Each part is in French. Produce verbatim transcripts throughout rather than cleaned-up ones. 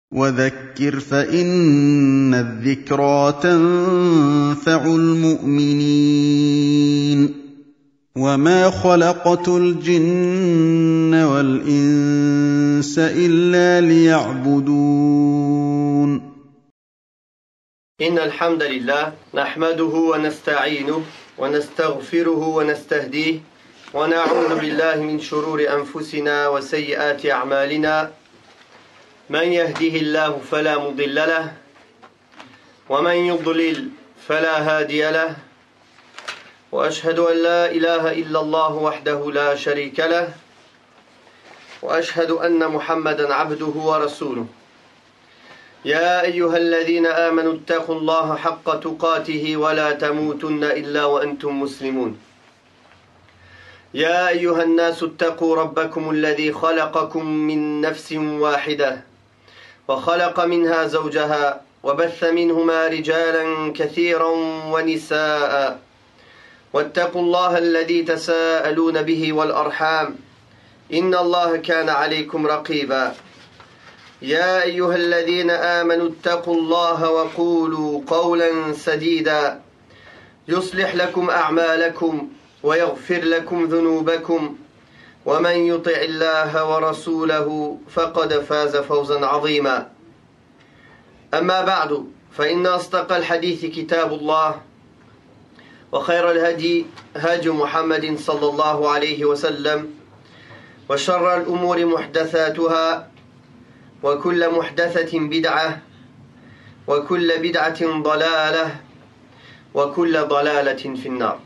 وذكر فإن الذكرى تنفع المؤمنين وما خلقت الجن والإنس إلا ليعبدون إن الحمد لله نحمده ونستعينه ونستغفره ونستهديه ونعوذ بالله من شرور أنفسنا وسيئات أعمالنا من يهده الله فلا مضل له ومن يضلل فلا هادي له وأشهد أن لا إله إلا الله وحده لا شريك له وأشهد أن محمدا عبده ورسوله يا أيها الذين آمنوا اتقوا الله حق تقاته ولا تموتن إلا وأنتم مسلمون يا أيها الناس اتقوا ربكم الذي خلقكم من نفس واحدة وخلق منها زوجها وبث منهما رجالا كثيرا ونساء واتقوا الله الذي تساءلون به والأرحام إن الله كان عليكم رقيبا يا أيها الذين آمنوا اتقوا الله وقولوا قولا سديدا يصلح لكم أعمالكم ويغفر لكم ذنوبكم ومن يطع الله ورسوله فقد فاز فوزا عظيما أما بعد فإن أصدق الحديث كتاب الله وخير الهدي هدي محمد صلى الله عليه وسلم وشر الأمور محدثاتها وكل محدثة بدعة وكل بدعة ضلالة وكل ضلالة في النار.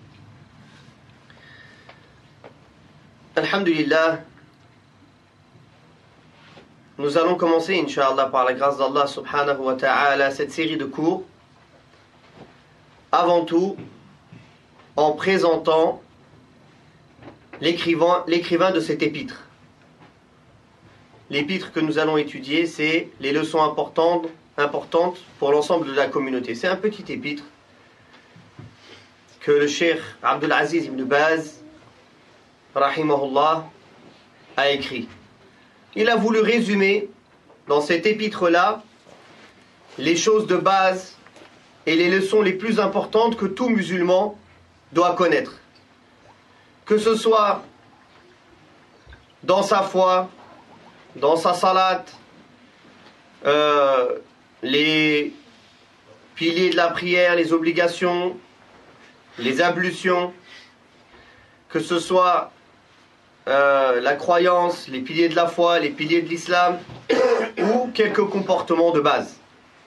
Alhamdulillah, nous allons commencer, Inch'Allah, par la grâce d'Allah subhanahu wa ta'ala, cette série de cours. Avant tout, en présentant l'écrivain, l'écrivain de cet épître. L'épître que nous allons étudier, c'est les leçons importantes, importantes pour l'ensemble de la communauté. C'est un petit épître que le cheikh Abdul Aziz ibn Baz rahimahullah a écrit. Il a voulu résumer dans cet épître-là les choses de base et les leçons les plus importantes que tout musulman doit connaître. Que ce soit dans sa foi, dans sa salat, euh, les piliers de la prière, les obligations, les ablutions, que ce soit Euh, la croyance, les piliers de la foi, les piliers de l'islam ou quelques comportements de base.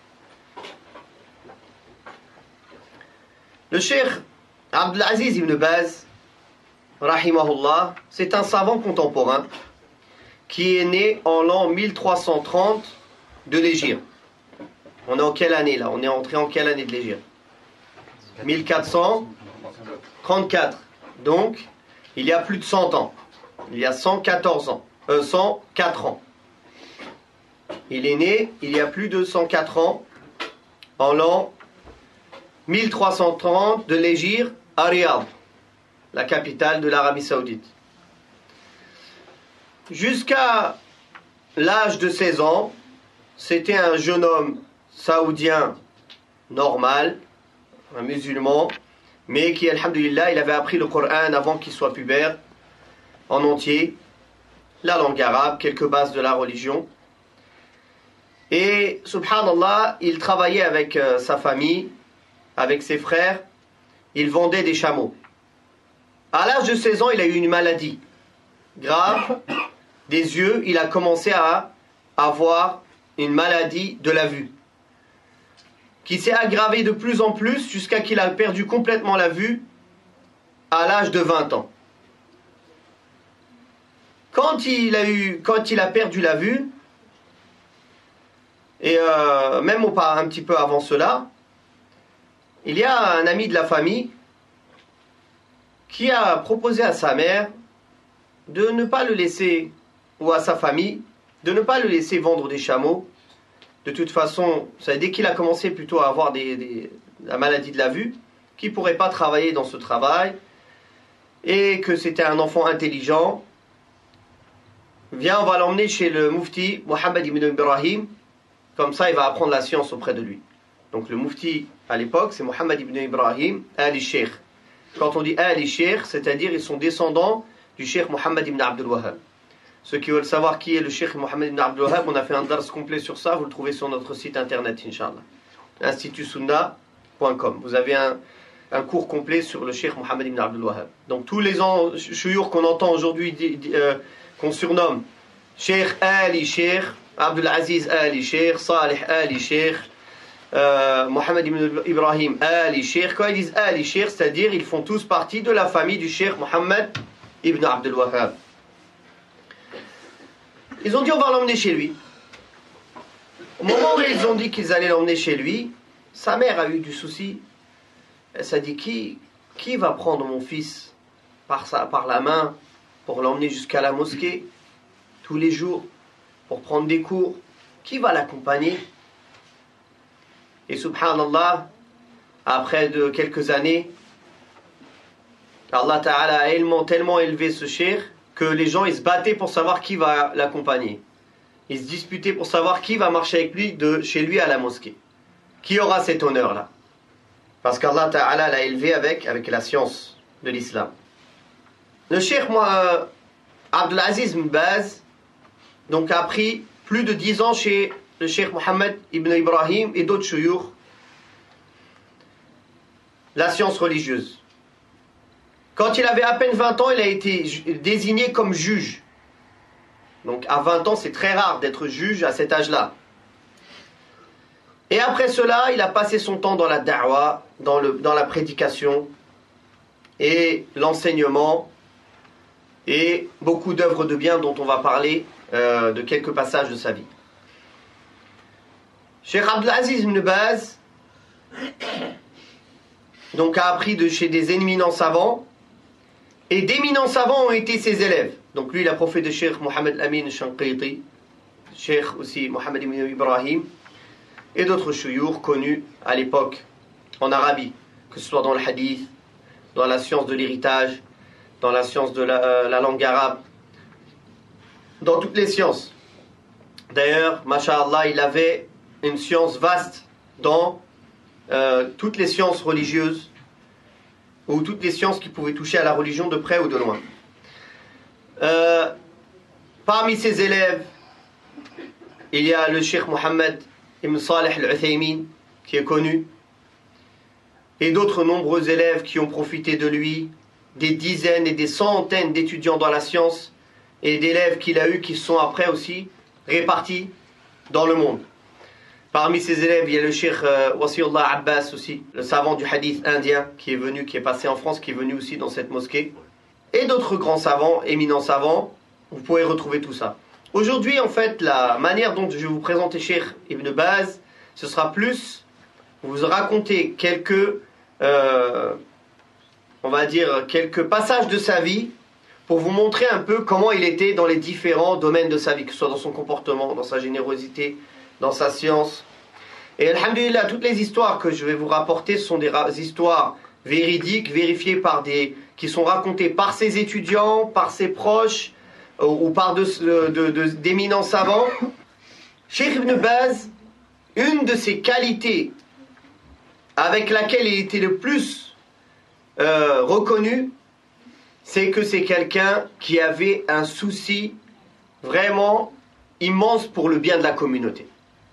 Le cheikh Abdul Aziz ibn Baz, rahimahullah, c'est un savant contemporain qui est né en l'an mille trois cent trente de l'Hégire. On est en quelle année là? On est entré en quelle année de l'Hégire? mille quatre cent trente-quatre. Donc, il y a plus de cent ans. Il y a cent quatorze ans, euh, cent quatre ans. Il est né il y a plus de cent quatre ans, en l'an mille trois cent trente de l'Hégire à Riyad, la capitale de l'Arabie Saoudite. Jusqu'à l'âge de seize ans, c'était un jeune homme saoudien normal, un musulman, mais qui, alhamdulillah, il avait appris le Coran avant qu'il soit pubère, en entier, la langue arabe, quelques bases de la religion. Et, subhanallah, il travaillait avec euh, sa famille, avec ses frères, il vendait des chameaux. À l'âge de seize ans, il a eu une maladie grave des yeux, il a commencé à avoir une maladie de la vue, qui s'est aggravée de plus en plus jusqu'à qu'il a perdu complètement la vue à l'âge de vingt ans. Quand il a eu, quand il a perdu la vue, et euh, même au, un petit peu avant cela, il y a un ami de la famille qui a proposé à sa mère de ne pas le laisser, ou à sa famille, de ne pas le laisser vendre des chameaux. De toute façon, ça, dès qu'il a commencé plutôt à avoir des, des, la maladie de la vue, qu'il ne pourrait pas travailler dans ce travail, et que c'était un enfant intelligent, viens, on va l'emmener chez le mufti Mohammed ibn Ibrahim, comme ça il va apprendre la science auprès de lui. Donc le mufti à l'époque, c'est Mohammed ibn Ibrahim al-Sheikh. Quand on dit al-Sheikh, c'est-à-dire ils sont descendants du Cheikh Mohammed ibn Abdul Wahhab. Ceux qui veulent savoir qui est le Cheikh Mohammed ibn Abdul Wahhab, on a fait un dars complet sur ça, vous le trouvez sur notre site internet, Inch'Allah. institut sunna point com. Vous avez un, un cours complet sur le Cheikh Mohammed ibn Abdul Wahhab. Donc tous les chouyours qu'on entend aujourd'hui, euh, qu'on surnomme Cheikh Ali Cheikh, Abdul Aziz Ali Cheikh, Salih Ali Cheikh, euh, Mohammed ibn Ibrahim Ali Cheikh, quand ils disent Ali Cheikh, c'est-à-dire ils font tous partie de la famille du Cheikh Mohammed ibn Abdul Wahhab. Ils ont dit on va l'emmener chez lui. Au moment où ils ont dit qu'ils allaient l'emmener chez lui, sa mère a eu du souci. Elle s'est dit qui, qui va prendre mon fils par, sa, par la main pour l'emmener jusqu'à la mosquée tous les jours pour prendre des cours? Qui va l'accompagner? Et subhanallah, après de quelques années, Allah Ta'ala a tellement, tellement élevé ce cheikh que les gens ils se battaient pour savoir qui va l'accompagner. Ils se disputaient pour savoir qui va marcher avec lui de chez lui à la mosquée. Qui aura cet honneur-là? Parce qu'Allah Ta'ala l'a élevé avec, avec la science de l'islam. Le cheikh moi, Abdul Aziz ibn Baz donc, a appris plus de dix ans chez le cheikh Mohammed ibn Ibrahim et d'autres chouyours la science religieuse. Quand il avait à peine vingt ans, il a été désigné comme juge. Donc à vingt ans, c'est très rare d'être juge à cet âge-là. Et après cela, il a passé son temps dans la da'wa, dans, le, dans la prédication et l'enseignement et beaucoup d'œuvres de bien dont on va parler euh, de quelques passages de sa vie. Cheikh Abdul Aziz ibn Baz donc a appris de chez des éminents savants. Et d'éminents savants ont été ses élèves. Donc lui, il a profité de Cheikh Mohammed Amin Shanqiti, Cheikh aussi Mohammed ibn Ibrahim, et d'autres chouyours connus à l'époque en Arabie, que ce soit dans le hadith, dans la science de l'héritage, dans la science de la, euh, la langue arabe, dans toutes les sciences. D'ailleurs, masha'Allah, il avait une science vaste dans euh, toutes les sciences religieuses, ou toutes les sciences qui pouvaient toucher à la religion de près ou de loin. Euh, parmi ses élèves, il y a le Cheikh Mohammed ibn Salih al-Uthaymin, qui est connu, et d'autres nombreux élèves qui ont profité de lui, des dizaines et des centaines d'étudiants dans la science, et d'élèves qu'il a eus qui sont après aussi répartis dans le monde. Parmi ses élèves, il y a le Cheikh euh, Wasiullah Abbas aussi, le savant du hadith indien qui est venu, qui est passé en France, qui est venu aussi dans cette mosquée. Et d'autres grands savants, éminents savants, vous pouvez retrouver tout ça. Aujourd'hui, en fait, la manière dont je vais vous présenter Cheikh Ibn Baz, ce sera plus vous raconter quelques, euh, on va dire, quelques passages de sa vie pour vous montrer un peu comment il était dans les différents domaines de sa vie, que ce soit dans son comportement, dans sa générosité, dans sa science. Et alhamdulillah, toutes les histoires que je vais vous rapporter sont des histoires véridiques, vérifiées par des, qui sont racontées par ses étudiants, par ses proches, ou par de, de, de, d'éminents savants. Cheikh Ibn Baz, une de ses qualités avec laquelle il était le plus euh, reconnu, c'est que c'est quelqu'un qui avait un souci vraiment immense pour le bien de la communauté.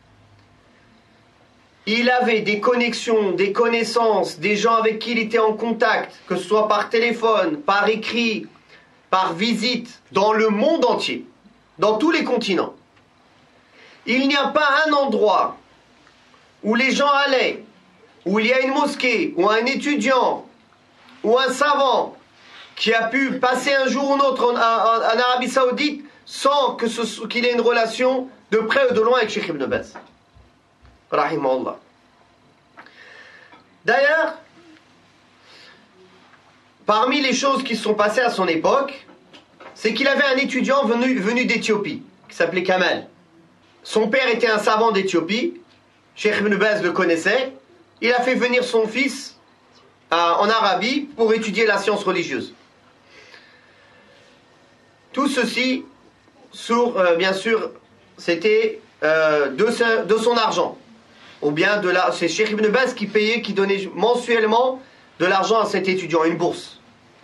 Il avait des connexions, des connaissances, des gens avec qui il était en contact, que ce soit par téléphone, par écrit, par visite, dans le monde entier, dans tous les continents. Il n'y a pas un endroit où les gens allaient, où il y a une mosquée, ou un étudiant, ou un savant qui a pu passer un jour ou un autre en, en, en Arabie Saoudite sans que ce, qu'il ait une relation de près ou de loin avec Cheikh Ibn Baz. Rahimahullah. D'ailleurs, parmi les choses qui se sont passées à son époque, c'est qu'il avait un étudiant venu, venu d'Éthiopie, qui s'appelait Kamal. Son père était un savant d'Éthiopie, Cheikh Ibn Baz le connaissait, il a fait venir son fils à, en Arabie pour étudier la science religieuse. Tout ceci, sur, euh, bien sûr, c'était euh, de, ce, de son argent. Ou bien de la, c'est Cheikh Ibn Baz qui payait, qui donnait mensuellement de l'argent à cet étudiant, une bourse.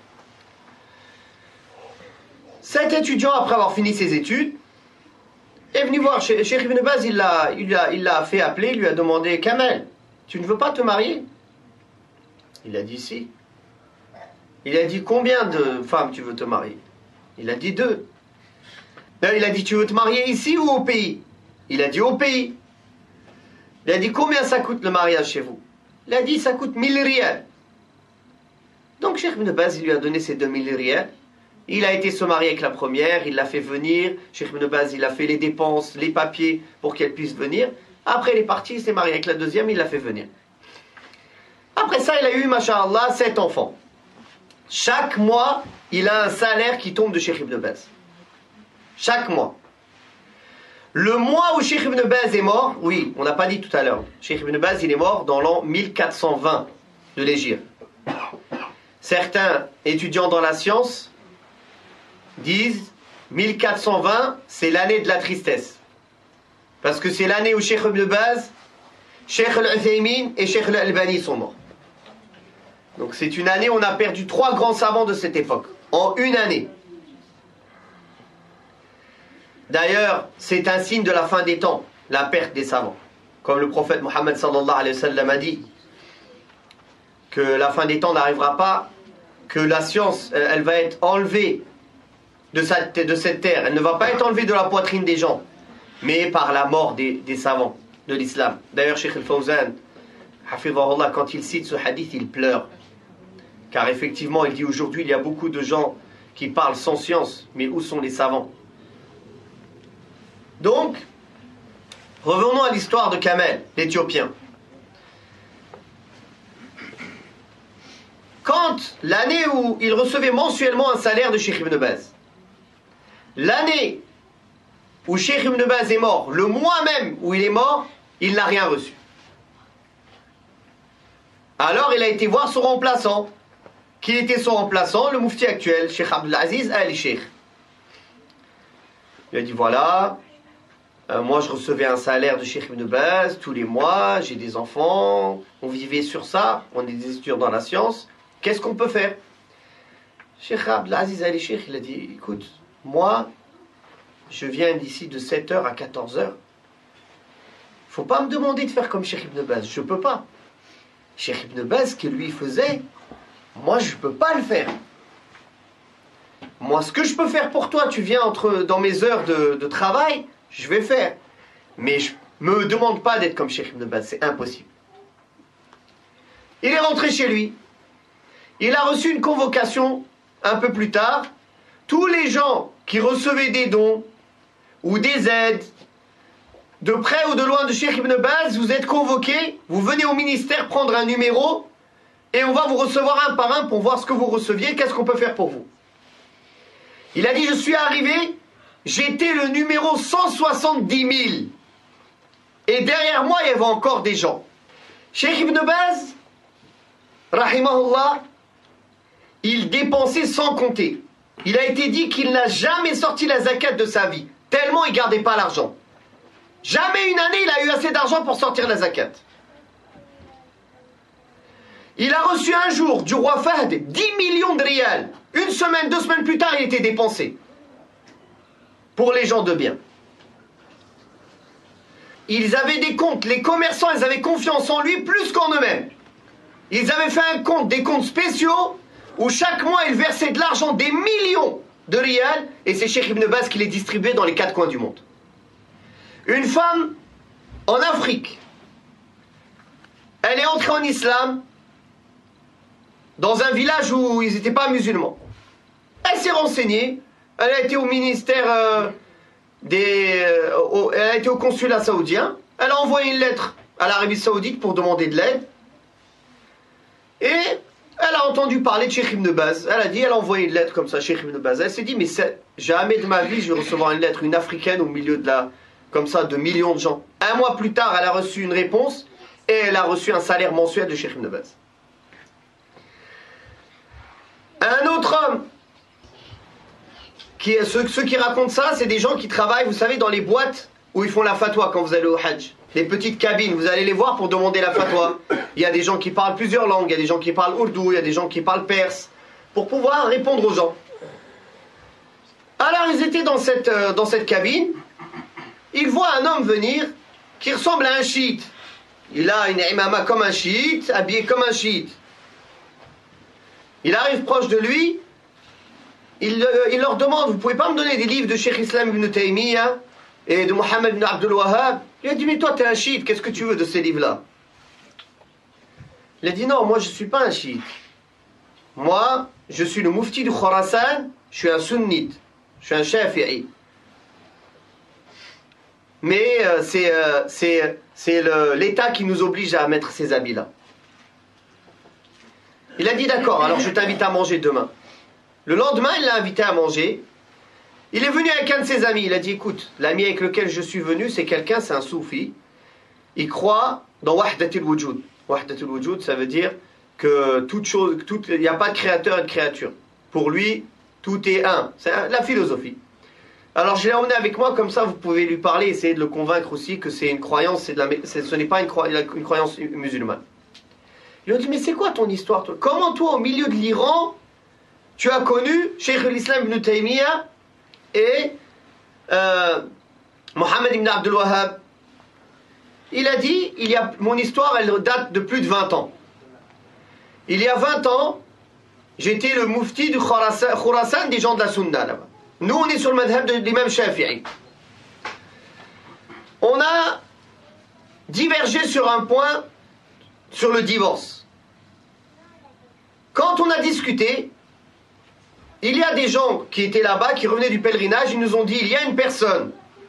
Cet étudiant, après avoir fini ses études, est venu voir Cheikh Ibn Baz, il l'a il l'a, il l'a fait appeler, il lui a demandé « Kamel, tu ne veux pas te marier ?» Il a dit « Si ». Il a dit « Combien de femmes tu veux te marier ?» Il a dit « Deux ». Il a dit « Tu veux te marier ici ou au pays ?» Il a dit « Au pays ». Il a dit « Combien ça coûte le mariage chez vous ?» Il a dit « Ça coûte mille rials ». Donc Cheikh Ibn Baz, il lui a donné ces deux mille rials. Il a été se marier avec la première, il l'a fait venir. Cheikh Ibn Baz, il a fait les dépenses, les papiers pour qu'elle puisse venir. Après, il est parti, il s'est marié avec la deuxième, il l'a fait venir. Après ça, il a eu, masha'Allah, sept enfants. Chaque mois, il a un salaire qui tombe de Cheikh Ibn Baz. Chaque mois. Le mois où Cheikh Ibn Baz est mort, oui, on n'a pas dit tout à l'heure, Cheikh Ibn Baz, il est mort dans l'an mille quatre cent vingt de l'Hégire. Certains étudiants dans la science disent mille quatre cent vingt, c'est l'année de la tristesse. Parce que c'est l'année où Cheikh Ibn Baz, Cheikh Al-Uthaymin et Cheikh Al-Albani sont morts. Donc c'est une année où on a perdu trois grands savants de cette époque, en une année. D'ailleurs, c'est un signe de la fin des temps, la perte des savants. Comme le prophète Mohammed sallallahu alayhi wa sallam a dit, que la fin des temps n'arrivera pas, que la science, elle va être enlevée de, sa, de cette terre. Elle ne va pas être enlevée de la poitrine des gens, mais par la mort des, des savants de l'islam. D'ailleurs, Cheikh Al-Fawzan, hafidhahullah, quand il cite ce hadith, il pleure. Car effectivement, il dit aujourd'hui, il y a beaucoup de gens qui parlent sans science, mais où sont les savants? Donc, revenons à l'histoire de Kamel, l'Éthiopien. Quand l'année où il recevait mensuellement un salaire de Cheikh Ibn Baz, l'année où Cheikh Ibn Baz est mort, le mois même où il est mort, il n'a rien reçu. Alors il a été voir son remplaçant. Qui était son remplaçant? Le moufti actuel, Cheikh Abdelaziz Al-Cheikh. Il a dit voilà, euh, moi je recevais un salaire de Cheikh Ibn Baz tous les mois, j'ai des enfants, on vivait sur ça, on est des étudiants dans la science, qu'est-ce qu'on peut faire? Cheikh Abdelaziz Al-Cheikh, il a dit écoute, moi je viens d'ici de sept heures à quatorze heures. Il ne faut pas me demander de faire comme Cheikh Ibn Baz, je ne peux pas. Cheikh Ibn Baz, ce que lui faisait, moi je ne peux pas le faire. Moi ce que je peux faire pour toi, tu viens entre, dans mes heures de, de travail, je vais faire. Mais je ne me demande pas d'être comme Cheikh Ibn Baz, c'est impossible. Il est rentré chez lui. Il a reçu une convocation un peu plus tard. Tous les gens qui recevaient des dons ou des aides, de près ou de loin de Cheikh Ibn Baz, vous êtes convoqués, vous venez au ministère prendre un numéro et on va vous recevoir un par un pour voir ce que vous receviez, qu'est-ce qu'on peut faire pour vous. Il a dit, je suis arrivé, j'étais le numéro cent soixante-dix mille. Et derrière moi, il y avait encore des gens. Cheikh Ibn Baz, rahimahullah, il dépensait sans compter. Il a été dit qu'il n'a jamais sorti la zakat de sa vie, tellement il ne gardait pas l'argent. Jamais une année il a eu assez d'argent pour sortir la zakat. Il a reçu un jour du roi Fahd dix millions de rials. Une semaine, deux semaines plus tard, il était dépensé. Pour les gens de bien. Ils avaient des comptes, les commerçants, ils avaient confiance en lui plus qu'en eux-mêmes. Ils avaient fait un compte, des comptes spéciaux, où chaque mois ils versaient de l'argent, des millions de rials, et c'est Cheikh Ibn Baz qui les distribuait dans les quatre coins du monde. Une femme en Afrique, elle est entrée en islam dans un village où ils n'étaient pas musulmans. Elle s'est renseignée, elle a été au ministère euh, des... Euh, au, elle a été au consulat saoudien, elle a envoyé une lettre à l'Arabie Saoudite pour demander de l'aide, et elle a entendu parler de Cheikh Ibn Baz. Elle a dit, elle a envoyé une lettre comme ça, Cheikh Ibn Baz. Elle s'est dit, mais jamais de ma vie je vais recevoir une lettre, une africaine au milieu de la... comme ça, de millions de gens. Un mois plus tard, elle a reçu une réponse et elle a reçu un salaire mensuel de Cheikh Ibn Baz. Un autre homme, qui, ceux, ceux qui racontent ça, c'est des gens qui travaillent, vous savez, dans les boîtes où ils font la fatwa quand vous allez au Hajj. Les petites cabines, vous allez les voir pour demander la fatwa. Il y a des gens qui parlent plusieurs langues, il y a des gens qui parlent ourdou, il y a des gens qui parlent perse, pour pouvoir répondre aux gens. Alors ils étaient dans cette, euh, dans cette cabine, ils voient un homme venir qui ressemble à un chiite. Il a une imama comme un chiite, habillé comme un chiite. Il arrive proche de lui, il, euh, il leur demande, vous pouvez pas me donner des livres de Cheikh Islam ibn Taymiyyah et de Mohammed ibn Abdul Wahhab? Il a dit, mais toi t'es un chiite, qu'est-ce que tu veux de ces livres-là? Il a dit, non, moi je suis pas un chiite. Moi, je suis le mufti du Khorasan, je suis un sunnite, je suis un shafi'i. Mais euh, c'est euh, c'est, c'est l'État qui nous oblige à mettre ces habits-là. Il a dit, d'accord, alors je t'invite à manger demain. Le lendemain, il l'a invité à manger. Il est venu avec un de ses amis. Il a dit, écoute, l'ami avec lequel je suis venu, c'est quelqu'un, c'est un soufi. Il croit dans Wahdatul Wujud. Wahdatul Wujud, ça veut dire que toute chose, toute, il n'y a pas de créateur et de créature. Pour lui, tout est un. C'est la philosophie. Alors je l'ai emmené avec moi, comme ça vous pouvez lui parler, essayer de le convaincre aussi que c'est une croyance, c'est de la, c'est, ce n'est pas une, croy, une croyance musulmane. Il lui a dit, mais c'est quoi ton histoire toi? Comment toi, au milieu de l'Iran, tu as connu Cheikh l'Islam ibn Taymiyyah et euh, Mohammed ibn Abdul Wahhab? Il a dit, il y a, mon histoire, elle date de plus de vingt ans. Il y a vingt ans, j'étais le mufti du Khorasan des gens de la Sunna là-bas. Nous, on est sur le madhab de l'imam Shafi'i. On a divergé sur un point, sur le divorce. Quand on a discuté, il y a des gens qui étaient là-bas, qui revenaient du pèlerinage, ils nous ont dit, il y a une personne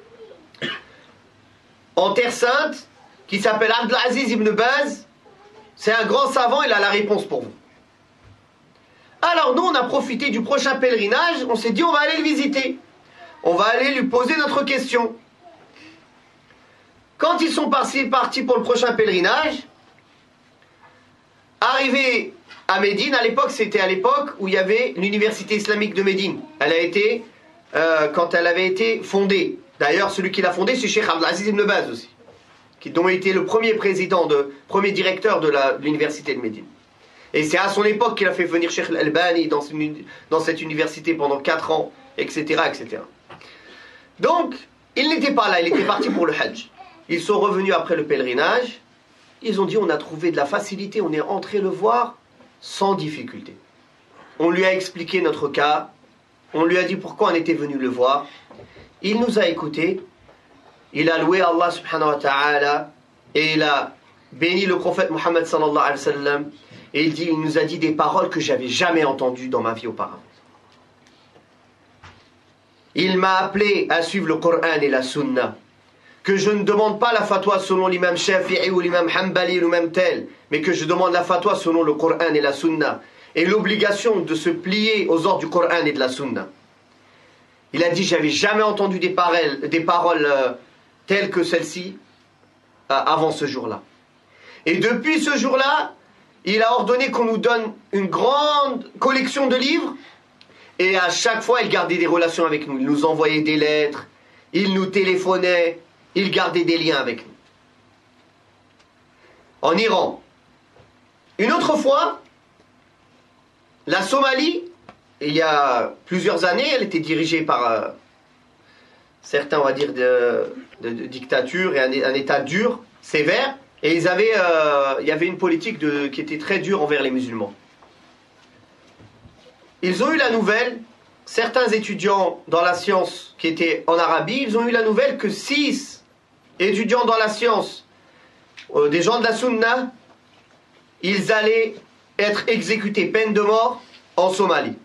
en Terre Sainte qui s'appelle Abdelaziz ibn Baz, c'est un grand savant, il a la réponse pour vous. Alors nous, on a profité du prochain pèlerinage, on s'est dit, on va aller le visiter. On va aller lui poser notre question. Quand ils sont partis, partis pour le prochain pèlerinage, arrivés à Médine, à l'époque, c'était à l'époque où il y avait l'université islamique de Médine. Elle a été, euh, quand elle avait été fondée. D'ailleurs, celui qui l'a fondée, c'est Cheikh Abdelaziz ibn Baz aussi, qui dont il était le premier président, de, premier directeur de, la, de l'université de Médine. Et c'est à son époque qu'il a fait venir Cheikh Al-Albani dans, dans cette université pendant quatre ans, et cetera, et cetera. Donc, il n'était pas là, il était parti pour le Hajj. Ils sont revenus après le pèlerinage, ils ont dit, on a trouvé de la facilité, on est entré le voir sans difficulté. On lui a expliqué notre cas, on lui a dit pourquoi on était venu le voir. Il nous a écoutés, il a loué Allah subhanahu wa ta'ala, et il a béni le prophète Mohammed sallallahu alayhi wa sallam, et il, dit, il nous a dit des paroles que j'avais jamais entendues dans ma vie auparavant. Il m'a appelé à suivre le Coran et la Sunna, que je ne demande pas la fatwa selon l'imam Shafi'i ou l'imam Hanbali ou même tel, mais que je demande la fatwa selon le Coran et la Sunna, et l'obligation de se plier aux ordres du Coran et de la Sunna. Il a dit, j'avais jamais entendu des paroles, des paroles euh, telles que celles-ci euh, avant ce jour-là. Et depuis ce jour-là, il a ordonné qu'on nous donne une grande collection de livres, et à chaque fois, il gardait des relations avec nous. Il nous envoyait des lettres, il nous téléphonait, il gardait des liens avec nous. En Iran. Une autre fois, la Somalie, il y a plusieurs années, elle était dirigée par euh, certains, on va dire, de, de, de dictature et un, un état dur, sévère. Et ils avaient, euh, il y avait une politique de, qui était très dure envers les musulmans. Ils ont eu la nouvelle, certains étudiants dans la science qui étaient en Arabie, ils ont eu la nouvelle que six étudiants dans la science, euh, des gens de la Sunna, ils allaient être exécutés, peine de mort, en Somalie.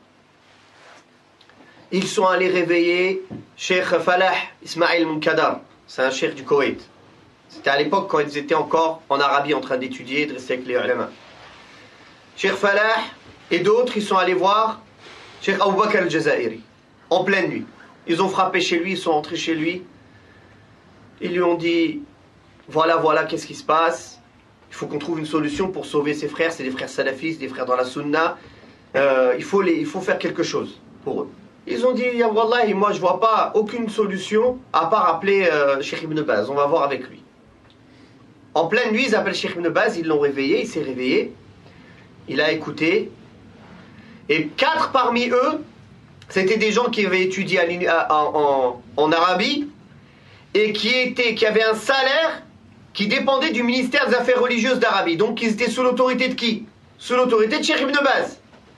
Ils sont allés réveiller Cheikh Falah Ismail Munkadar, c'est un cheikh du Koweït. C'était à l'époque quand ils étaient encore en Arabie en train d'étudier, de rester avec les ulama. Cheikh Falah et d'autres, ils sont allés voir Cheikh Abu Bakr al-Jazairi, en pleine nuit. Ils ont frappé chez lui, ils sont entrés chez lui. Ils lui ont dit, voilà, voilà, qu'est-ce qui se passe? Il faut qu'on trouve une solution pour sauver ses frères, c'est des frères salafistes, des frères dans la sunna. Euh, il, faut les, il faut faire quelque chose pour eux. Ils ont dit, ya Wallahi, moi je vois pas aucune solution à part appeler euh, Cheikh Ibn Baz, on va voir avec lui. En pleine nuit, ils appellent Cheikh Ibn Baz, ils l'ont réveillé, il s'est réveillé, il a écouté, et quatre parmi eux, c'était des gens qui avaient étudié à à, en, en Arabie, et qui, étaient, qui avaient un salaire qui dépendait du ministère des Affaires religieuses d'Arabie. Donc ils étaient sous l'autorité de qui? Sous l'autorité de Cheikh Ibn Baz.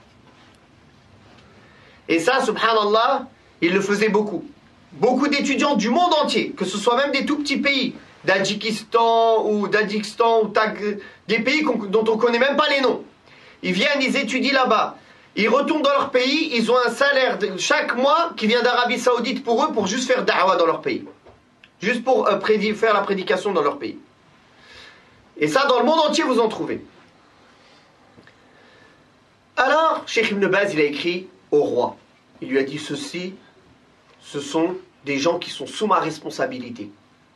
Et ça, subhanallah, il le faisait beaucoup. Beaucoup d'étudiants du monde entier, que ce soit même des tout petits pays, d'Adjikistan ou d'Adjikistan, ou Tag, des pays dont on ne connaît même pas les noms. Ils viennent, ils étudient là-bas. Ils retournent dans leur pays, ils ont un salaire de, chaque mois qui vient d'Arabie Saoudite pour eux, pour juste faire da'wah dans leur pays. Juste pour euh, prédi- faire la prédication dans leur pays. Et ça, dans le monde entier, vous en trouvez. Alors, Cheikh Ibn Baz, il a écrit au roi. Il lui a dit ceci, ce sont des gens qui sont sous ma responsabilité.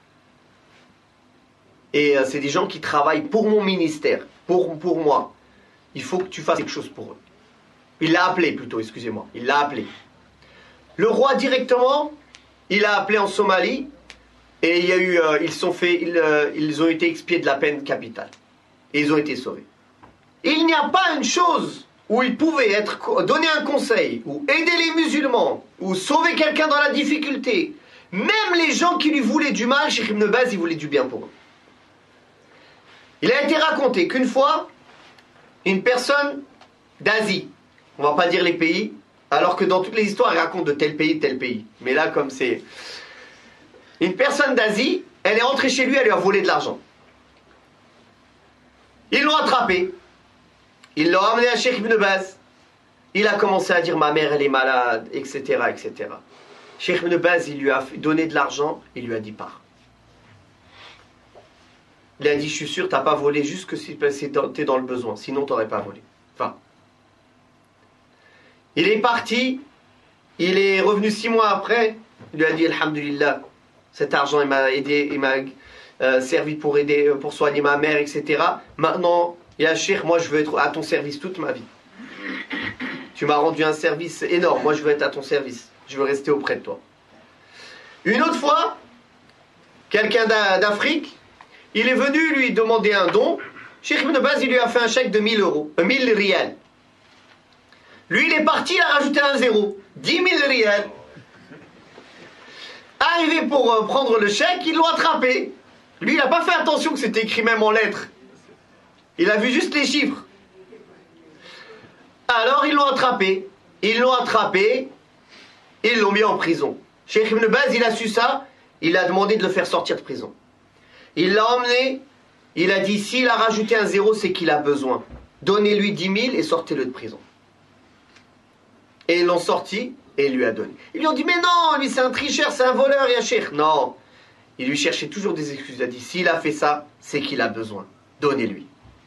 Et euh, c'est des gens qui travaillent pour mon ministère, pour, pour moi. Il faut que tu fasses quelque chose pour eux. Il l'a appelé plutôt, excusez-moi. Il l'a appelé. Le roi directement, il a appelé en Somalie, et il y a eu, euh, ils, sont fait, ils, euh, ils ont été expiés de la peine capitale. Et ils ont été sauvés. Il n'y a pas une chose où il pouvait être, donner un conseil, ou aider les musulmans, ou sauver quelqu'un dans la difficulté. Même les gens qui lui voulaient du mal, Cheikh Ibn Baz, il voulait du bien pour eux. Il a été raconté qu'une fois, une personne d'Asie, on va pas dire les pays, alors que dans toutes les histoires, il raconte de tel pays, tel pays. Mais là, comme c'est... Une personne d'Asie, elle est rentrée chez lui, elle lui a volé de l'argent. Ils l'ont attrapé. Ils l'ont amené à Cheikh Ibn Baz. Il a commencé à dire ma mère elle est malade, et cetera, et cetera. Cheikh Ibn Baz, il lui a donné de l'argent, il lui a dit pars. Il a dit je suis sûr t'as pas volé juste que si t'es dans le besoin, sinon t'aurais pas volé. Enfin. Il est parti, il est revenu six mois après, il lui a dit alhamdulillah, cet argent il m'a aidé, il m'a euh, servi pour aider, pour soigner ma mère, et cetera. Maintenant, ya Cheikh, moi je veux être à ton service toute ma vie. Tu m'as rendu un service énorme, moi je veux être à ton service. Je veux rester auprès de toi. Une autre fois, quelqu'un d'Afrique, il est venu lui demander un don. Cheikh Ibn Baz, il lui a fait un chèque de mille euros, euh, mille rials. Lui, il est parti, il a rajouté un zéro. dix mille rials. Arrivé pour euh, prendre le chèque, ils l'ont attrapé. Lui, il n'a pas fait attention que c'était écrit même en lettres. Il a vu juste les chiffres. Alors, ils l'ont attrapé. Ils l'ont attrapé. Et ils l'ont mis en prison. Cheikh Ibn Baz, il a su ça. Il a demandé de le faire sortir de prison. Il l'a emmené. Il a dit, s'il a rajouté un zéro, c'est qu'il a besoin. Donnez-lui dix mille et sortez-le de prison. Et ils l'ont sorti et il lui a donné. Ils lui ont dit, mais non, lui c'est un tricheur, c'est un voleur, ya Cheikh. Non. Il lui cherchait toujours des excuses. Il a dit, s'il a fait ça, c'est qu'il a besoin. Donnez-lui.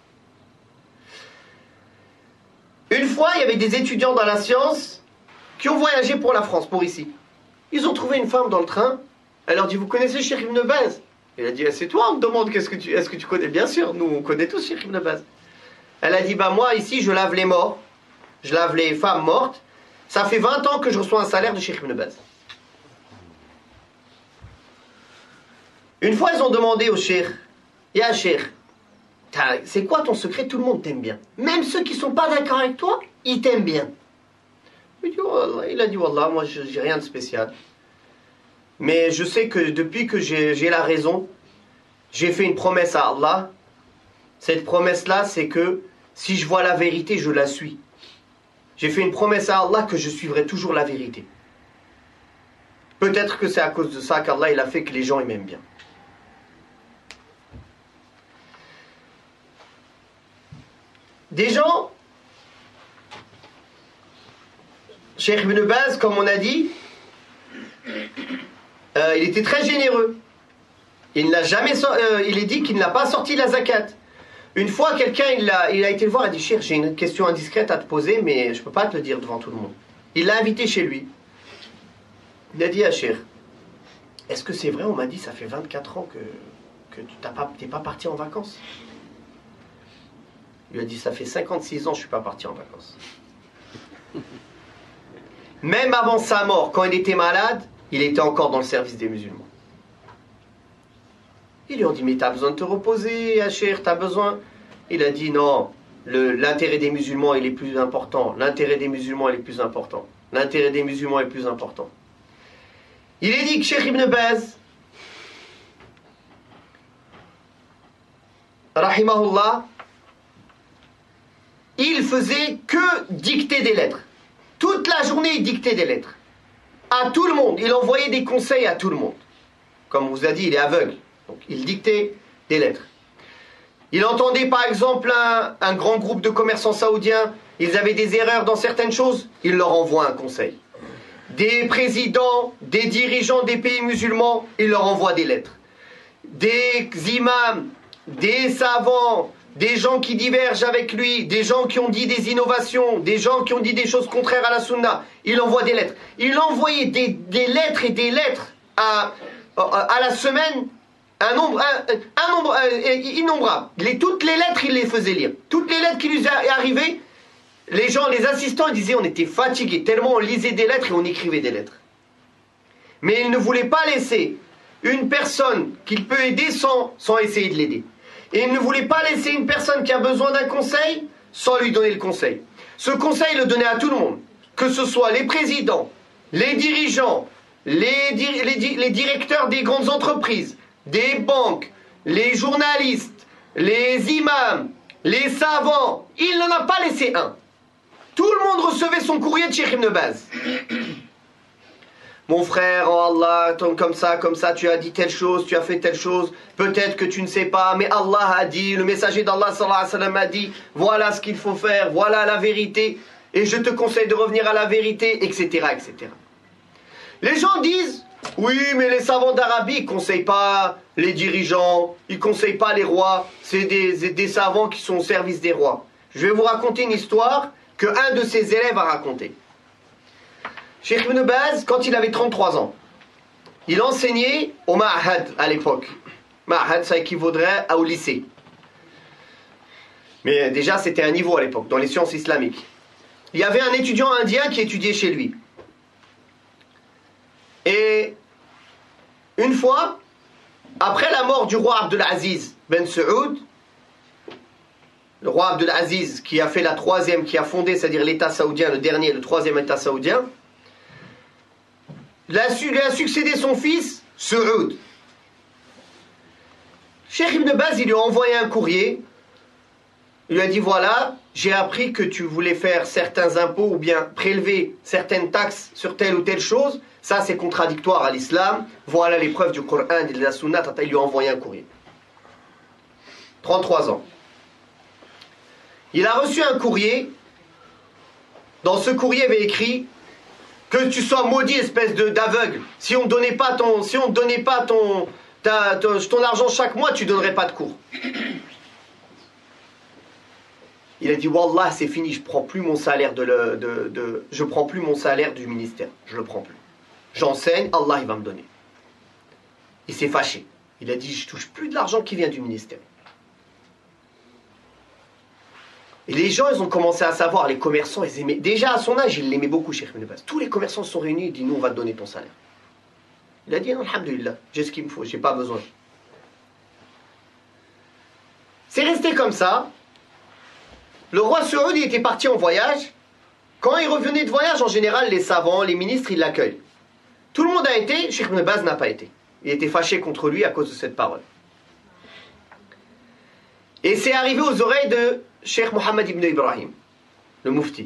Une fois, il y avait des étudiants dans la science qui ont voyagé pour la France, pour ici. Ils ont trouvé une femme dans le train. Elle leur dit, vous connaissez Cheikh Ibn Baz? Il a dit, c'est toi, on me demande, qu'est-ce que tu, est-ce que tu connais? Bien sûr, nous, on connaît tous Cheikh Ibn Baz. Elle a dit, bah moi, ici, je lave les morts. Je lave les femmes mortes. Ça fait vingt ans que je reçois un salaire de Cheikh Ibn Baz. Une fois, ils ont demandé au Cheikh, ya Cheikh, c'est quoi ton secret? Tout le monde t'aime bien. Même ceux qui ne sont pas d'accord avec toi, ils t'aiment bien. Il, dit, oh, il a dit, Wallah, moi, je n'ai rien de spécial. Mais je sais que depuis que j'ai la raison, j'ai fait une promesse à Allah. Cette promesse-là, c'est que si je vois la vérité, je la suis. J'ai fait une promesse à Allah que je suivrai toujours la vérité. Peut-être que c'est à cause de ça qu'Allah il a fait que les gens ils m'aiment bien. Des gens, Cheikh Ibn Baz, comme on a dit, euh, il était très généreux. Il n'a jamais, euh, il est dit qu'il n'a pas sorti la zakat. Une fois, quelqu'un, il a, il a été le voir, il a dit, Cheikh, j'ai une question indiscrète à te poser, mais je ne peux pas te le dire devant tout le monde. Il l'a invité chez lui. Il a dit à Cheikh, est-ce que c'est vrai, on m'a dit, ça fait vingt-quatre ans que, que tu n'es pas, pas parti en vacances? Il lui a dit, ça fait cinquante-six ans que je ne suis pas parti en vacances. même avant sa mort, quand il était malade, il était encore dans le service des musulmans. Ils lui ont dit, mais tu as besoin de te reposer, Hachir, tu as besoin. Il a dit, non, l'intérêt des musulmans, il est plus important. L'intérêt des musulmans, il est plus important. L'intérêt des musulmans est plus important. Il est dit que Cheikh Ibn Baz, rahimahullah, il faisait que dicter des lettres. Toute la journée, il dictait des lettres. À tout le monde. Il envoyait des conseils à tout le monde. Comme on vous a dit, il est aveugle. Donc, il dictait des lettres. Il entendait par exemple un, un grand groupe de commerçants saoudiens. Ils avaient des erreurs dans certaines choses. Il leur envoie un conseil. Des présidents, des dirigeants des pays musulmans, il leur envoie des lettres. Des imams, des savants, des gens qui divergent avec lui, des gens qui ont dit des innovations, des gens qui ont dit des choses contraires à la sunna, il envoie des lettres. Il envoyait des, des lettres et des lettres à, à la semaine, un nombre, un, un nombre euh, innombrable. Les, toutes les lettres, il les faisait lire. Toutes les lettres qui lui arrivaient, les gens, les assistants, ils disaient on était fatigués, tellement on lisait des lettres et on écrivait des lettres. Mais il ne voulait pas laisser une personne qu'il peut aider sans, sans essayer de l'aider. Et il ne voulait pas laisser une personne qui a besoin d'un conseil sans lui donner le conseil. Ce conseil, il le donnait à tout le monde. Que ce soit les présidents, les dirigeants, les, di les, di les directeurs des grandes entreprises, des banques, les journalistes, les imams, les savants. Il n'en a pas laissé un. Tout le monde recevait son courrier de Cheikh Ibn Baz. Mon frère, oh Allah, comme ça, comme ça, tu as dit telle chose, tu as fait telle chose, peut-être que tu ne sais pas, mais Allah a dit, le messager d'Allah sallallahu alayhi wa sallam a dit, voilà ce qu'il faut faire, voilà la vérité, et je te conseille de revenir à la vérité, et cetera, et cetera. Les gens disent, oui, mais les savants d'Arabie, ils ne conseillent pas les dirigeants, ils ne conseillent pas les rois, c'est des, des savants qui sont au service des rois. Je vais vous raconter une histoire que un de ses élèves a racontée. Cheikh Ibn Baz, quand il avait trente-trois ans, il enseignait au Ma'had à l'époque. Ma'had, ça équivaudrait au lycée. Mais déjà, c'était un niveau à l'époque, dans les sciences islamiques. Il y avait un étudiant indien qui étudiait chez lui. Et une fois, après la mort du roi Abdelaziz Ben Saoud, le roi Abdelaziz qui a fait la troisième, qui a fondé, c'est-à-dire l'État saoudien, le dernier, le troisième État saoudien, il a, su, il a succédé son fils, Saoud. Cheikh Ibn Baz, il lui a envoyé un courrier. Il lui a dit, voilà, j'ai appris que tu voulais faire certains impôts ou bien prélever certaines taxes sur telle ou telle chose. Ça, c'est contradictoire à l'islam. Voilà les preuves du Coran et de la Sunna. Il lui a envoyé un courrier. trente-trois ans. Il a reçu un courrier. Dans ce courrier, il avait écrit que tu sois maudit, espèce de d'aveugle. Si on ne donnait pas ton, si on ne donnait pas ton, ta, ton, ton argent chaque mois, tu ne donnerais pas de cours. Il a dit wallah, c'est fini, je prends plus mon salaire de, le, de, de je prends plus mon salaire du ministère, je le prends plus. J'enseigne, Allah il va me donner. Il s'est fâché. Il a dit je touche plus de l'argent qui vient du ministère. Et les gens, ils ont commencé à savoir, les commerçants, ils aimaient. Déjà à son âge, ils l'aimaient beaucoup, Cheikh Ibn Baz. Tous les commerçants se sont réunis, ils disent nous on va te donner ton salaire. Il a dit non, alhamdulillah, j'ai ce qu'il me faut, j'ai pas besoin. C'est resté comme ça. Le roi Saoud, il était parti en voyage. Quand il revenait de voyage, en général, les savants, les ministres, ils l'accueillent. Tout le monde a été, Cheikh Ibn Baz n'a pas été. Il était fâché contre lui à cause de cette parole. Et c'est arrivé aux oreilles de Cheikh Mohammed ibn Ibrahim, le mufti.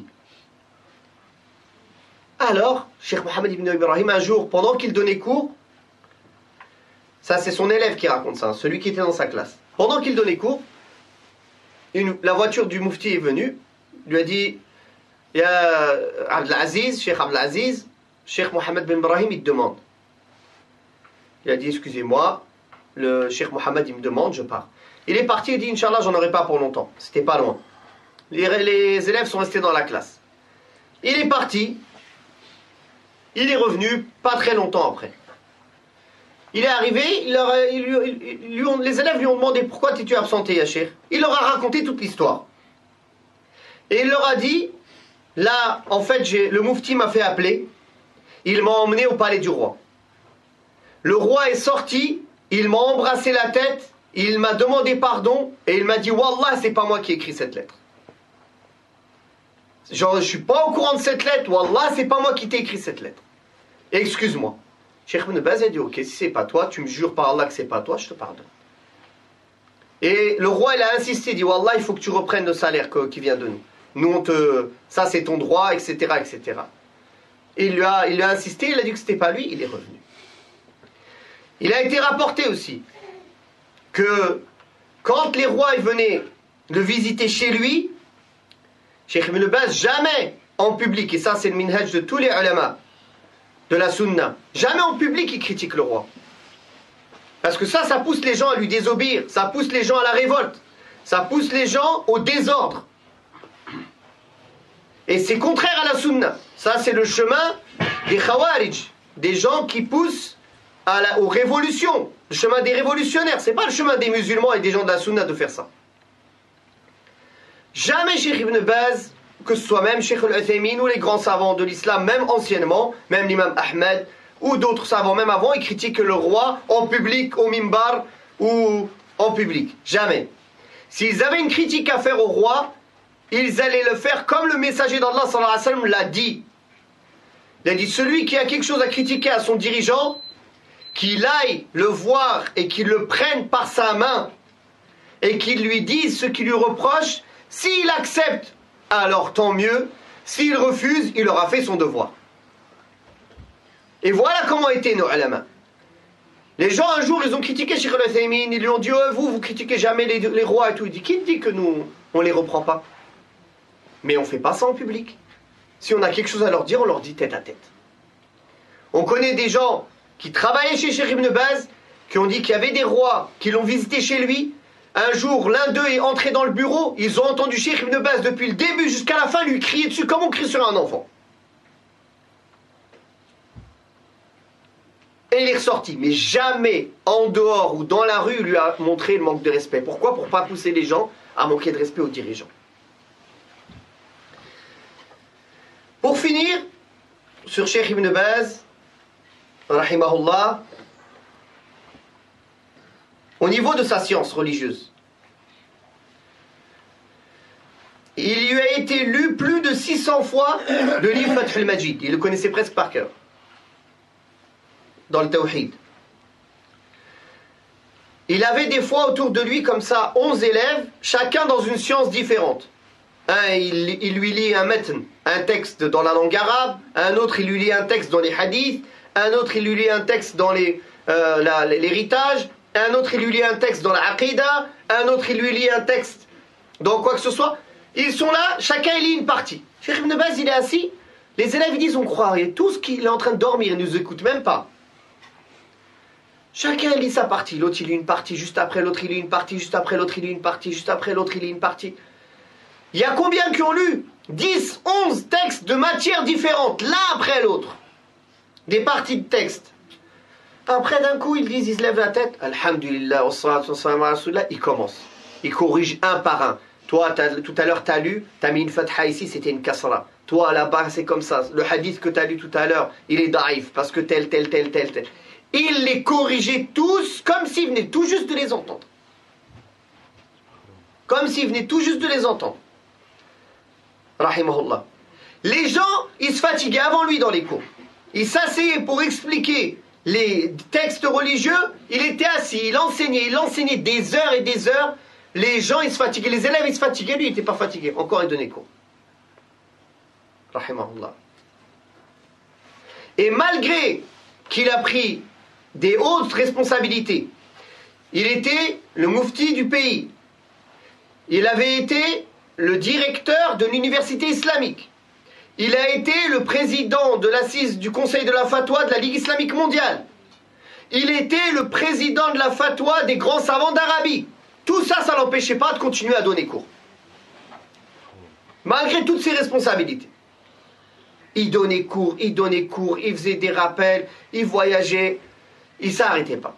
Alors, Cheikh Mohammed ibn Ibrahim, un jour, pendant qu'il donnait cours, ça c'est son élève qui raconte ça, celui qui était dans sa classe. Pendant qu'il donnait cours, une, la voiture du mufti est venue, lui a dit, il y a Abdelaziz, Cheikh Abdelaziz, Cheikh Mohammed ibn Ibrahim, il te demande. Il a dit, excusez-moi, le Cheikh Mohammed, il me demande, je pars. Il est parti et dit, Inch'Allah, j'en aurai pas pour longtemps. C'était pas loin. Les, les élèves sont restés dans la classe. Il est parti. Il est revenu pas très longtemps après. Il est arrivé, il leur a, il lui, il lui ont, les élèves lui ont demandé pourquoi t'es-tu absenté, Yachir. Il leur a raconté toute l'histoire. Et il leur a dit, là, en fait, j'ai, le Mufti m'a fait appeler. Il m'a emmené au palais du roi. Le roi est sorti, il m'a embrassé la tête, il m'a demandé pardon et il m'a dit « Wallah, c'est pas moi qui ai écrit cette lettre. » Genre, je suis pas au courant de cette lettre. Wallah, c'est pas moi qui t'ai écrit cette lettre. Excuse-moi. Cheikh Ibn Baz a dit « Ok, si c'est pas toi, tu me jures par Allah que c'est pas toi, je te pardonne. » Et le roi, il a insisté, il dit « Wallah, il faut que tu reprennes le salaire que, qui vient de nous. Nous, on te... ça, c'est ton droit, et cetera, et cetera. » Et il lui a, il lui a insisté, il a dit que c'était pas lui, il est revenu. Il a été rapporté aussi que quand les rois venaient le visiter chez lui, Cheikh Ibn Baz, jamais en public, et ça c'est le minhaj de tous les ulama de la sunna, jamais en public il critique le roi. Parce que ça, ça pousse les gens à lui désobéir, ça pousse les gens à la révolte, ça pousse les gens au désordre. Et c'est contraire à la sunna. Ça c'est le chemin des khawarij, des gens qui poussent à la, aux révolutions, le chemin des révolutionnaires. C'est pas le chemin des musulmans et des gens de la sunna de faire ça. Jamais Cheikh Ibn Baz, que ce soit même Cheikh Al-Uthaymin ou les grands savants de l'islam, même anciennement, même l'imam Ahmed ou d'autres savants, même avant, ils critiquent le roi en public, au mimbar ou en public. Jamais. S'ils avaient une critique à faire au roi, ils allaient le faire comme le messager d'Allah sallallahu alayhi wa sallam l'a dit. Il a dit, celui qui a quelque chose à critiquer à son dirigeant, qu'il aille le voir et qu'il le prenne par sa main et qu'il lui dise ce qu'il lui reproche. S'il accepte, alors tant mieux. S'il refuse, il aura fait son devoir. Et voilà comment étaient nos ulama. Les gens, un jour, ils ont critiqué Cheikh Al-Uthaymin. Ils lui ont dit, oh, vous, vous critiquez jamais les, les rois et tout. Il dit, qui dit que nous, on les reprend pas? Mais on fait pas ça en public. Si on a quelque chose à leur dire, on leur dit tête à tête. On connaît des gens qui travaillaient chez Cheikh Ibn Baz, qui ont dit qu'il y avait des rois qui l'ont visité chez lui. Un jour, l'un d'eux est entré dans le bureau, ils ont entendu Cheikh Ibn Baz depuis le début jusqu'à la fin lui crier dessus comme on crie sur un enfant. Et il est ressorti, mais jamais en dehors ou dans la rue il lui a montré le manque de respect. Pourquoi? Pour ne pas pousser les gens à manquer de respect aux dirigeants. Pour finir, sur Cheikh Ibn Baz, rahimahullah, au niveau de sa science religieuse, il lui a été lu plus de six cents fois le livre Fath al-Majid. Il le connaissait presque par cœur. Dans le Tawhid. Il avait des fois autour de lui comme ça onze élèves, chacun dans une science différente. Un, il, il lui lit un matn, un texte dans la langue arabe. Un autre, il lui lit un texte dans les hadiths. Un autre, il lui lit un texte dans les, euh, la, l'héritage. Un autre, il lui lit un texte dans la aqidah. Un autre, il lui lit un texte dans quoi que ce soit. Ils sont là, chacun il lit une partie. Cheikh Ibn Baz, il est assis. Les élèves, ils disent, on croit, et tout ce qu'il est en train de dormir, il ne nous écoute même pas. Chacun il lit sa partie. L'autre, il lit une partie, juste après l'autre, il lit une partie, juste après l'autre, il lit une partie, juste après l'autre, il lit une partie. Il y a combien qui ont lu dix, onze textes de matières différentes, l'un après l'autre. Des parties de textes. Après, d'un coup, ils disent, ils se lèvent la tête. Alhamdulillah, wassalatu wassalamu ala rasulillah. Ils commencent. Ils corrigent un par un. Toi, tout à l'heure, tu as lu, tu as mis une fatha ici, c'était une kasra. Toi, là-bas, c'est comme ça. Le hadith que tu as lu tout à l'heure, il est daïf, parce que tel, tel, tel, tel, tel. Ils les corrigeaient tous, comme s'ils venaient tout juste de les entendre. Comme s'ils venaient tout juste de les entendre. Rahimahullah. Les gens, ils se fatiguaient avant lui dans les cours. Il s'asseyait pour expliquer les textes religieux. Il était assis, il enseignait, il enseignait des heures et des heures. Les gens, ils se fatiguaient. Les élèves, ils se fatiguaient. Lui, il n'était pas fatigué. Encore, il donnait cours. Rahimahullah. Et malgré qu'il a pris des hautes responsabilités, il était le mufti du pays. Il avait été le directeur de l'université islamique. Il a été le président de l'assise du conseil de la fatwa de la Ligue islamique mondiale. Il était le président de la fatwa des grands savants d'Arabie. Tout ça, ça l'empêchait pas de continuer à donner cours. Malgré toutes ses responsabilités. Il donnait cours, il donnait cours, il faisait des rappels, il voyageait, il ne s'arrêtait pas.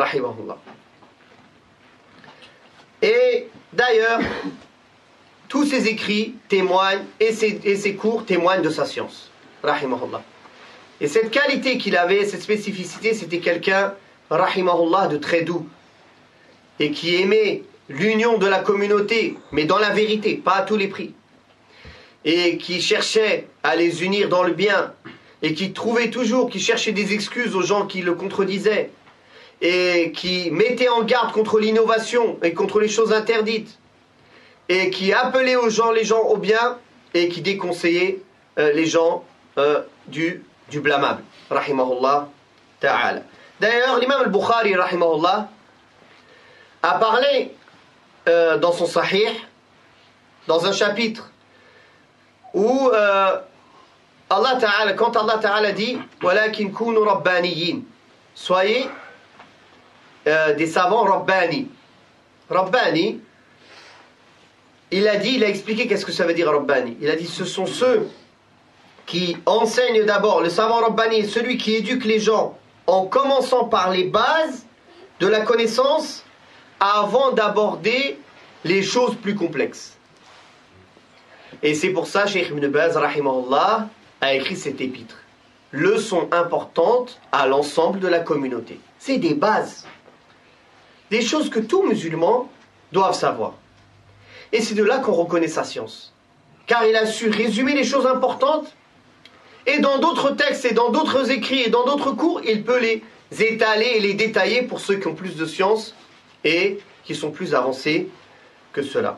Rahimahullah. Et d'ailleurs, tous ses écrits témoignent et ses, et ses cours témoignent de sa science. Rahimahullah. Et cette qualité qu'il avait, cette spécificité, c'était quelqu'un, rahimahullah, de très doux et qui aimait l'union de la communauté, mais dans la vérité, pas à tous les prix. Et qui cherchait à les unir dans le bien et qui trouvait toujours, qui cherchait des excuses aux gens qui le contredisaient et qui mettait en garde contre l'innovation et contre les choses interdites et qui appelait aux gens, les gens au bien et qui déconseillait euh, les gens euh, du, du blâmable. Rahimahullah ta'ala. D'ailleurs, l'imam al-Bukhari, rahimahullah, a parlé euh, dans son Sahih, dans un chapitre où euh, Allah Ta'ala, quand Allah Ta'ala dit وَلَكِنْ كُونُوا رَبَّانِيِّينَ, soyez euh, des savants Rabbani. Rabbani, il a dit, il a expliqué qu'est-ce que ça veut dire Rabbani. Il a dit ce sont ceux qui enseignent d'abord, le savant Rabbani est celui qui éduque les gens en commençant par les bases de la connaissance avant d'aborder les choses plus complexes. Et c'est pour ça, Cheikh Ibn Baz, rahimahullah, a écrit cet épître. Leçon importante à l'ensemble de la communauté. C'est des bases. Des choses que tout musulman doivent savoir. Et c'est de là qu'on reconnaît sa science. Car il a su résumer les choses importantes. Et dans d'autres textes et dans d'autres écrits et dans d'autres cours, il peut les étaler et les détailler pour ceux qui ont plus de science et qui sont plus avancés que cela.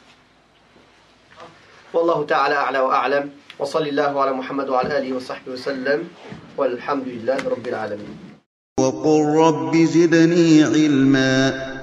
Wallahu ta'ala a'la wa a'lam. Wa sallallahu ala Muhammad wa ala alihi wa sahbihi wa sallam. Walhamdulillahi rabbil alamin. وقل رب زدني علما